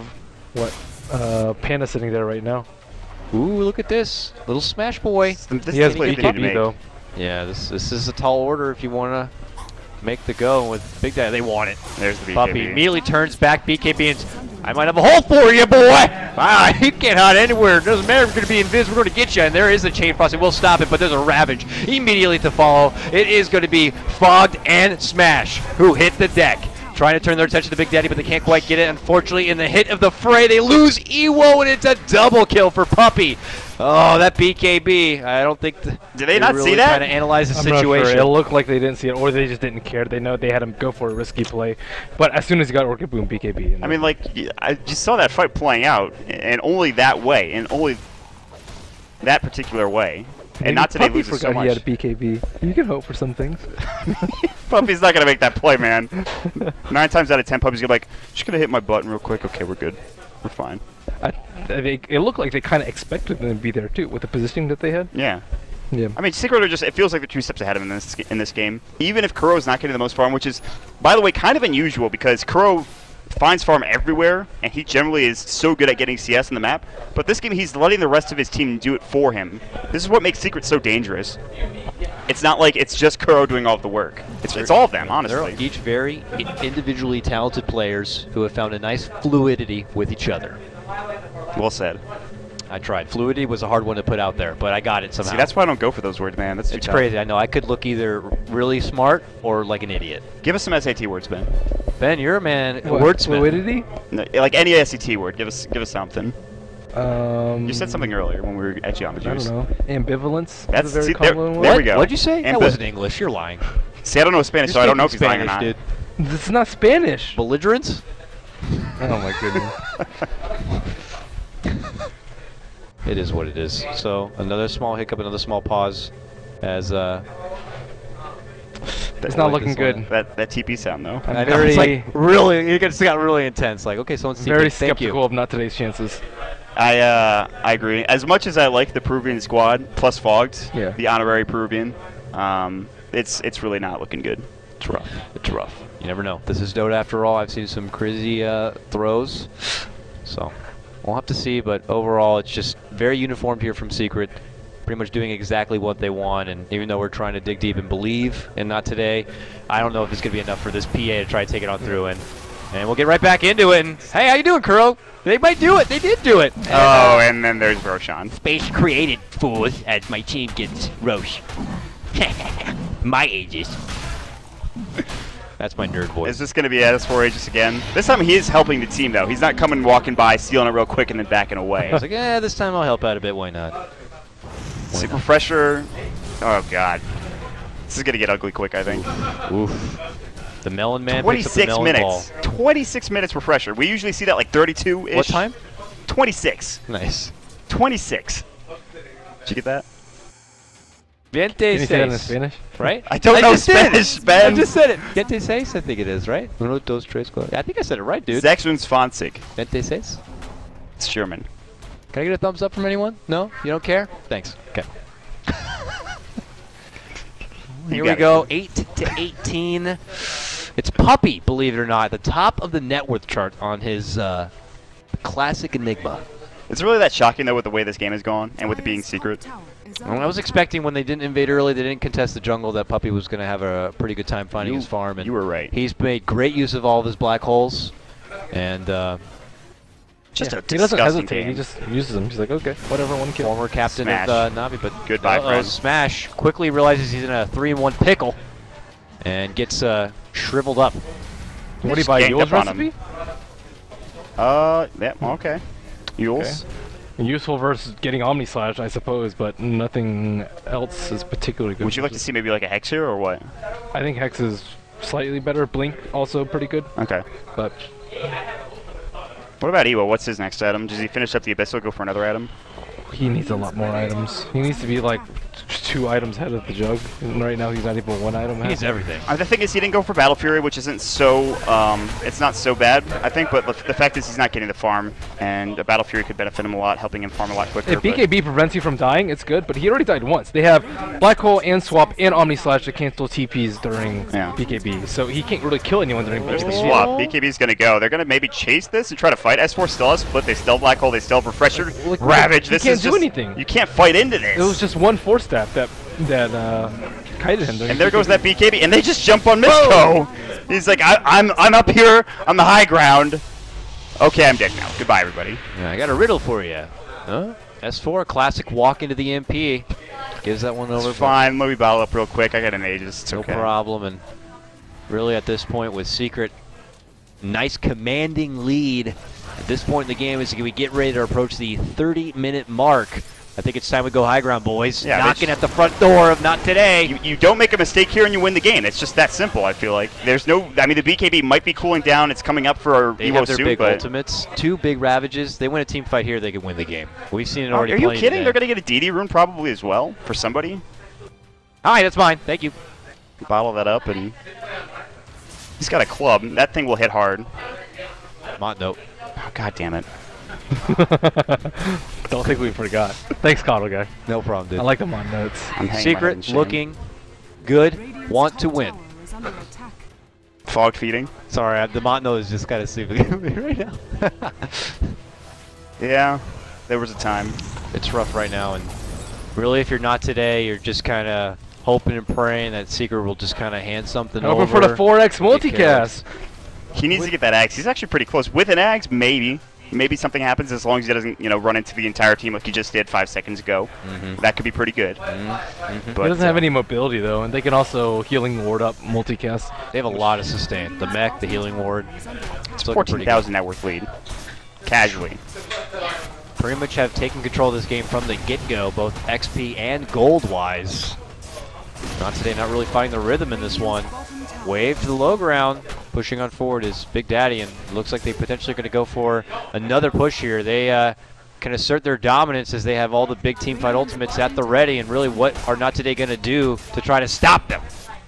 what, Panda sitting there right now. ooh, look at this. Little Smash Boy. This He has is what they need to BKB make. though. Yeah, this is a tall order if you want to make the go. With Big Daddy, they want it. There's the BKB. Puppy immediately turns back. BKB and I might have a hole for you, boy. Ah, you can't hide anywhere. It doesn't matter if you're going to be invisible. We're going to get you. And there is a chain frost. We'll stop it, but there's a Ravage immediately to follow. It is going to be Fogged and Smash who hit the deck. Trying to turn their attention to Big Daddy, but they can't quite get it. Unfortunately, in the hit of the fray, they lose Ewo, and it's a double kill for Puppy. Oh, that BKB. I don't think... Did they not really see that? Trying to analyze the I'm not situation. sure. It looked like they didn't see it, or they just didn't care. They know they had him go for a risky play. But as soon as he got Orchid Boom, BKB. I mean, like, I just saw that fight playing out, and only that way, and only that particular way. And not today Puppy loses so forgot he much. had a BKB. You can hope for some things. Puppy's not going to make that play, man. 9 times out of 10, Puppy's going to be like, just going to hit my button real quick. Okay, we're good. We're fine. It looked like they kind of expected them to be there, too, with the positioning that they had. Yeah. Yeah. I mean, Secret are just, it feels like they're 2 steps ahead of him in this game. Even if Kuro's not getting the most farm, which is, by the way, kind of unusual because Kuro finds farm everywhere, and he generally is so good at getting CS on the map. But this game, he's letting the rest of his team do it for him. This is what makes Secret so dangerous. It's not like it's just Kuro doing all of the work. It's all of them, honestly. They're each very individually talented players who have found a nice fluidity with each other. Well said. I tried. Fluidity was a hard one to put out there, but I got it somehow. See, that's why I don't go for those words, man. That's too It's tough. crazy. I know. I could look either really smart or like an idiot. Give us some SAT words, Ben. Ben, you're a man. What, Wordsmith. fluidity? No, like any SAT word. Give us something. You said something earlier when we were at Jamba I don't Juice. know. Ambivalence? That's- is a very see, there- common there one. we go. What'd you say? That Ambi- wasn't English. You're lying. See, I don't know Spanish, so I don't know if he's lying or not. Dude. This is not Spanish. Belligerence? Oh my goodness. It is what it is. So another small hiccup, another small pause, as It's not looking this one. good. That TP sound though. I'm I know, it's very, like really, it just got really intense. Like, okay, someone's very thank you. skeptical of not today's chances. I agree. As much as I like the Peruvian squad plus Fogged, Yeah. the honorary Peruvian, it's really not looking good. It's rough. It's rough. You never know. This is Dota after all. I've seen some crazy throws, so we'll have to see. But overall, it's just very uniform here from Secret. Pretty much doing exactly what they want, and even though we're trying to dig deep and believe, and not today, I don't know if it's going to be enough for this PA to try to take it on through. And we'll get right back into it. And hey, how you doing, Kuro? They might do it. They did do it. Oh, and then there's Roshan. Space created, fools, as my team gets Roche. My ages. That's my nerd voice. Is this going to be S4 Aegis again? This time he is helping the team, though. He's not coming walking by, stealing it real quick, and then backing away. I was like, this time I'll help out a bit. Why not? Super Fresher. Oh, God. This is going to get ugly quick, I think. Oof. The Melon Man picks up the 26 melon minutes. ball. 26 minutes Refresher. We usually see that like 32-ish. What time? 26. Nice. 26. Did you get that? Viente Can you say that in seis. Spanish? Right? I don't know just did Spanish, it. Ben. I just said it. Viente seis, I think it is, right? Uno, dos, tres, cuatro. I think I said it right, dude. Sechsundzwanzig. Viente seis. It's German. Can I get a thumbs up from anyone? No? You don't care? Thanks. Okay. You Here got we it. go. 8 to 18. It's Puppy, believe it or not, at the top of the net worth chart on his classic Enigma. It's really that shocking, though, with the way this game has gone and with it being secret. Well, I was expecting when they didn't invade early, they didn't contest the jungle, that Puppy was going to have a pretty good time finding his farm. And you were right. He's made great use of all of his black holes, and Just a He doesn't disgusting hesitate. game. He just uses them. He's like, okay, whatever, I want to kill. Former captain Smash. of Navi, but Goodbye, friend. Smash quickly realizes he's in a 3-in-1 pickle and gets shriveled up. What do you Just buy? ganked Yule's up on him. recipe? Yeah, okay. Yules. Useful versus getting Omni Slash, I suppose, but nothing else is particularly good. Would you like to see maybe like a Hex here or what? I think Hex is slightly better. Blink also pretty good, Okay. but What about Ewo? What's his next item? Does he finish up the Abyssal, go for another item? he needs a lot more items. He needs to be like 2 items ahead of the Jug, and right now he's not even 1 item He ahead. needs everything. The thing is, he didn't go for Battle Fury, which isn't so, it's not so bad, I think, but the fact is he's not getting the farm, and a Battle Fury could benefit him a lot, helping him farm a lot quicker. If BKB prevents you from dying, it's good, but he already died once. They have Black Hole and Swap and Omni Slash to cancel TPs during Yeah. BKB, so he can't really kill anyone during There's the BKB. swap. BKB's going to go. They're going to maybe chase this and try to fight. S4 still has Split. They still have Black Hole. They still have Refresher. Look, Ravage. you This can't is do just, anything. You can't fight into this. It was just 1 force staff that kited him. during And there goes BKB. that BKB, and they just jump on Misko. He's like, I'm up here on the high ground. Okay, I'm dead now. Goodbye, everybody. Yeah, I got a riddle for you. Huh? S4, classic walk into the MP. Gives that one over. It's fine. Let me bottle up real quick. I got an Aegis. It's No okay. problem. And really at this point with Secret, nice commanding lead. At this point in the game, as we get ready to approach the 30-minute mark, I think it's time we go high ground, boys. Yeah, Knocking at the front door of not today. You don't make a mistake here and you win the game. It's just that simple, I feel like. There's no... I mean, the BKB might be cooling down. It's coming up for They Evo have their soon, big but... ultimates, 2 big Ravages. They win a team fight here, they can win the game. We've seen it already. Are you plenty kidding? today. They're going to get a DD rune probably as well for somebody. All right, that's mine. Thank you. Bottle that up and... He's got a club. That thing will hit hard. Mont note. Oh, God damn it. Don't think we forgot. Thanks, Coddle Guy. No problem, dude. I like them on notes. I'm hanging my head in Secret shame. looking good. Want to win. Fog feeding. Sorry, the Mont note is just kind of sleeping at me right now. Yeah, there was a time. It's rough right now, and really, if you're not today, you're just kind of hoping and praying that Secret will just kind of hand something over. Over for the 4x Take care of multicast. He needs to get that Axe. He's actually pretty close. With an Axe, maybe. Maybe something happens as long as he doesn't, run into the entire team like he just did 5 seconds ago. That could be pretty good. But, He doesn't have any mobility though, and they can also healing ward up multicast. They have a lot of sustain. The mech, the healing ward. It's looking pretty good. 14,000 net worth lead. Casually. Pretty much have taken control of this game from the get-go, both XP and gold-wise. Not today, not really finding the rhythm in this one. Wave to the low ground. Pushing on forward is Big Daddy, and it looks like they potentially going to go for another push here. They can assert their dominance as they have all the big team fight ultimates at the ready, and really what are Not Today going to do to try to stop them?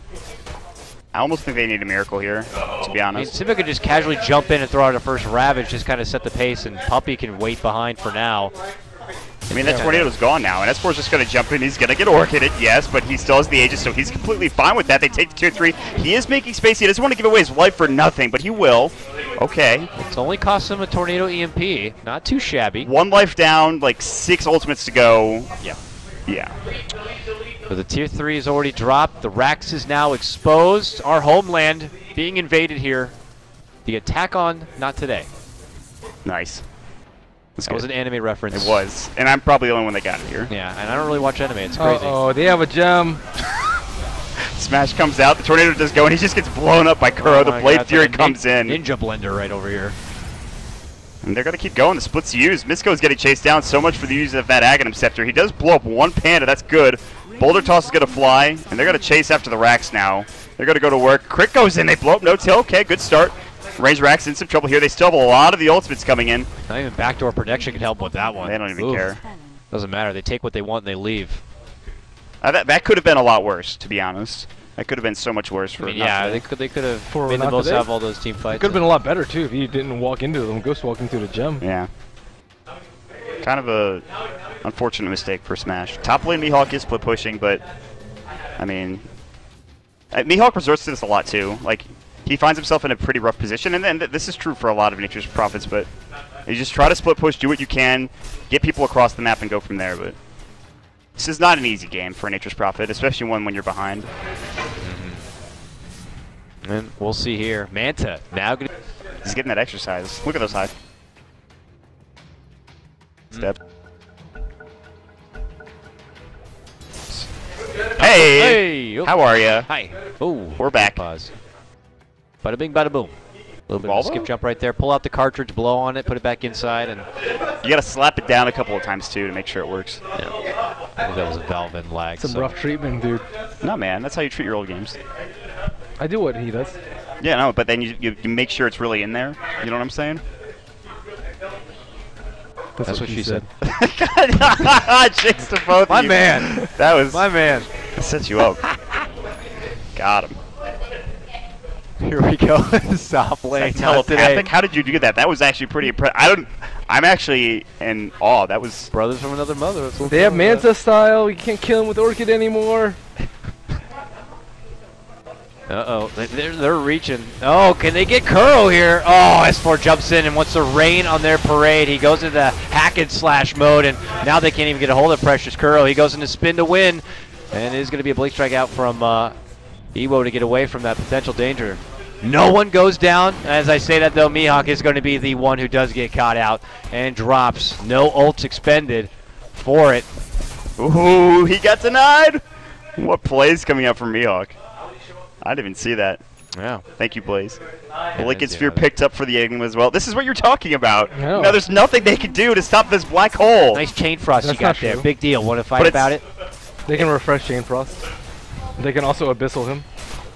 I almost think they need a miracle here, to be I mean, honest. Civic could just casually jump in and throw out a first Ravage, just kind of set the pace, and Puppy can wait behind for now. I mean, that Tornado's gone now, and S4's just going to jump in. He's going to get Orchided, yes, but he still has the Aegis, so he's completely fine with that. They take the tier 3. He is making space. He doesn't want to give away his life for nothing, but he will. Okay. It's only cost him a Tornado EMP. Not too shabby. 1 life down, like 6 ultimates to go. Yeah. Yeah. But the tier 3 is already dropped. The Rax is now exposed. Our homeland being invaded here. The attack on Not Today. Nice. That's That was good. an anime reference. It was. And I'm probably the only one that got it here. Yeah, and I don't really watch anime. It's crazy. Oh, they have a gem. Smash comes out, the Tornado does go, and he just gets blown up by Kuro. Oh The my Blade God, it's Fury like a comes in. Ninja Blender right over here. And they're going to keep going. The split's used. Misko is getting chased down. So much for the use of that Aghanim Scepter. He does blow up 1 Panda. That's good. Boulder Toss is going to fly, and they're going to chase after the Rax now. They're going to go to work. Crit goes in. They blow up no tail. Okay, good start. Range Rax in some trouble here. They still have a lot of the ultimates coming in. Not even backdoor protection can help with that one. They don't even Oof. care. Doesn't matter. They take what they want and they leave. That could have been a lot worse, to be honest. That could have been so much worse for I mean, Not yeah, Today. they could have For made the Not most Today? out of all those team fights. Could have been a lot better too if you didn't walk into them. Ghost walking through the gem. Yeah. Kind of a unfortunate mistake for Smash. Top lane Mihawk is split pushing, but I mean, Mihawk resorts to this a lot too. Like, he finds himself in a pretty rough position, and then this is true for a lot of Nature's Prophets, but you just try to split push, do what you can, get people across the map, and go from there. But this is not an easy game for a Nature's Prophet, especially one when you're behind. And we'll see here. Manta now gonna. He's getting that exercise. Look at those highs. Step. Hey! Hey! Oh. How are ya? Hi. Oh, We're back. Pause. Bada bing, bada boom. A little bit of a Volvo? skip jump right there. Pull out the cartridge, blow on it, put it back inside, and You gotta slap it down a couple of times too to make sure it works. yeah. I think that was a valve end lag. Some so. rough treatment, dude. No, man, that's how you treat your old games. I do what he does. Yeah, no, but then you make sure it's really in there. You know what I'm saying? That's what she said. Chicks to both My of you. man. That was My man. that set you up. Got him. Here we go. Stop playing. Is that telepathic? How did you do that? That was actually pretty impressive. I'm actually in awe. That was. Brothers from another mother. That's what They have we're Manta style. You can't kill him with Orchid anymore. Uh-oh. They're reaching. Oh, can they get Kuro here? Oh, S4 jumps in and wants to rain on their parade. He goes into hack and slash mode, and now they can't even get a hold of Precious Kuro. He goes into spin to win, and it is going to be a Blink Strike out from Ewo to get away from that potential danger. No one goes down. As I say that, though, Mihawk is going to be the one who does get caught out and drops. No ults expended for it. Ooh, he got denied. What plays coming out from Mihawk? I didn't even see that. Yeah. Thank you, Blaze. Blink didn't and see Sphere that. picked up for the Enigma as well. This is what you're talking about. No. No, there's nothing they can do to stop this black hole. Nice chain frost That's you got not there. true. Big deal. Want to fight But about it? They can refresh Chain Frost. They can also Abyssal him.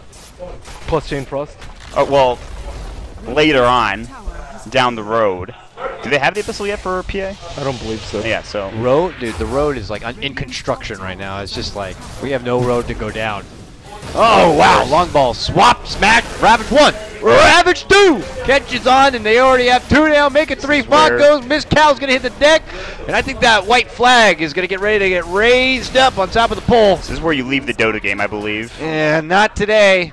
Plus Chain Frost. Oh, well, later on, down the road. Do they have the Abyssal yet for PA? I don't believe so. Yeah, so. Road, dude, the road is like in construction right now. It's just like we have no road to go down. Oh wow! Long ball, swap, smack, Ravage 1, Ravage 2! Catches on, and they already have 2 now, make it 3. Fog goes, Miss Cal's gonna hit the deck, and I think that white flag is gonna get ready to get raised up on top of the pole. This is where you leave the Dota game, I believe. And not today.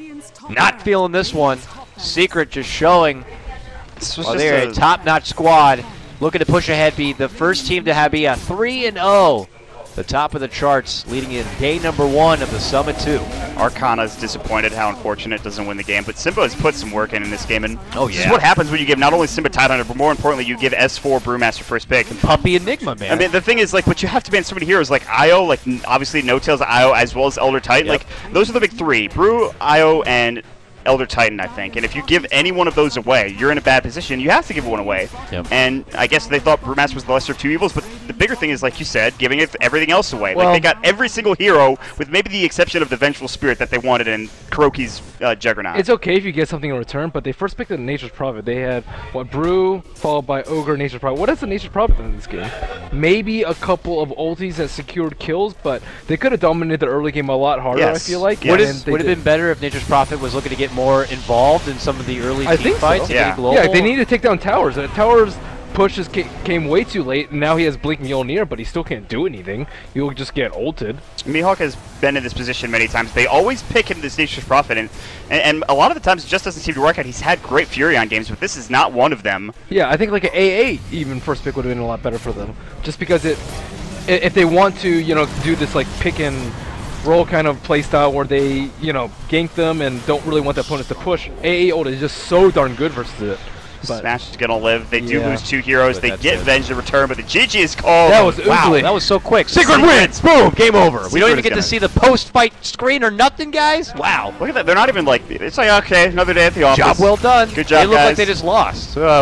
Not feeling this one. Secret just showing. This was Well, just they're a top-notch squad, looking to push ahead, be the first team to have be a 3-0. The top of the charts, leading in day number 1 of the Summit 2. Arcana's disappointed how unfortunate doesn't win the game, but Simba has put some work in this game, and Oh, this is yeah. what happens when you give not only Simba Tidehunter, but more importantly, you give S4 Brewmaster first pick. Puppy Enigma, man. I mean, the thing is, like, but you have to ban so many heroes, like Io, like, obviously No Tails Io, as well as Elder Titan. Yep. Like, those are the big 3. Brew, Io, and Elder Titan, I think. And if you give any one of those away, you're in a bad position. You have to give one away. Yep. And I guess they thought Brewmaster was the lesser of 2 evils, but the bigger thing is, like you said, giving it everything else away. Well- Like, they got every single hero, with maybe the exception of the Vengeful Spirit that they wanted in Kuroki's Juggernaut. It's okay if you get something in return, but they first picked the Nature's Prophet. They had, what, Brew, followed by Ogre, Nature's Prophet. What is the Nature's Prophet in this game? Maybe a couple of ultis that secured kills, but they could have dominated the early game a lot harder, Yes. I feel like. Yes. Would and it they would have did. been better if Nature's Prophet was looking to get more involved in some of the early I team think so. fights and Yeah. get global? Yeah, they need to take down towers. Towers pushes came way too late, and now he has Blink Mjolnir, but he still can't do anything. You'll just get ulted. Mihawk has been in this position many times. They always pick him this Nature's Prophet, and a lot of the times it just doesn't seem to work out. He's had great Furion games, but this is not one of them. Yeah, I think like an A8 even first pick would have been a lot better for them, just because if they want to, you know, do this like pick and roll kind of play style where they, you know, gank them and don't really want the opponents to push. A8 ult is just so darn good versus it. But Smash is gonna live. They do Yeah. lose 2 heroes. But They that's get it. Venge in return, but the GG is called. That was Wow, oozly. that was so quick. Secret Secret wins! Boom! Game over. We Secret don't even is get to gonna- see the post-fight screen or nothing, guys. Wow. Look at that. They're not even like. It's like, okay, another day at the office. Job well done. Good job, They look like guys. they just lost. We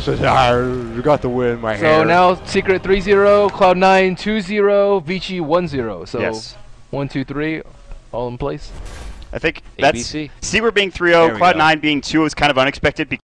got the win, my So now Secret 3-0, Cloud9 2-0, Vici 1-0. So Yes. 1, 2, 3, all in place. I think that's. ABC. Secret being There 3-0, we Cloud go. 9 being 2 is kind of unexpected.